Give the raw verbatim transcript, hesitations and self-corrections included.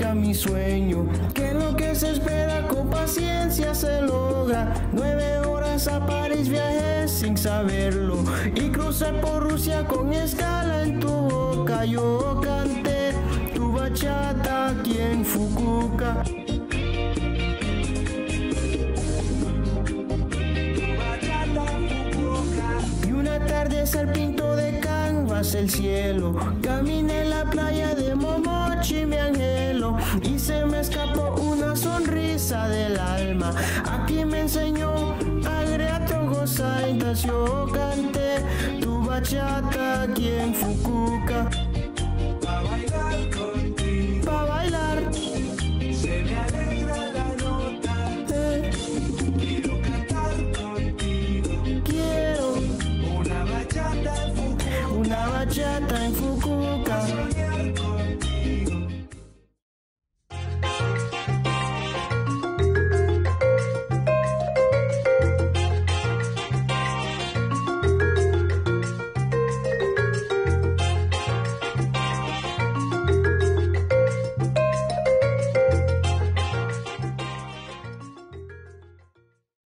Fukuoka mi sueño, que lo que se espera con paciencia se logra. Nueve horas a París viajé sin saberlo y crucé por Rusia con escala en tu boca. Yo canté tu bachata aquí en Fukuoka. Y una tarde al pinto de canvas el cielo. Caminé en la playa de Momochi, mi angelo, y se me escapó una sonrisa del alma. Aquí me enseñó Agreato Gozaitas. Yo canté tu bachata aquí en Fukuoka. Pa' bailar contigo, Pa' bailar, se me alegra la nota. eh, Quiero cantar contigo, quiero una bachata en Fukuoka. una bachata en Fukuoka. Soñar con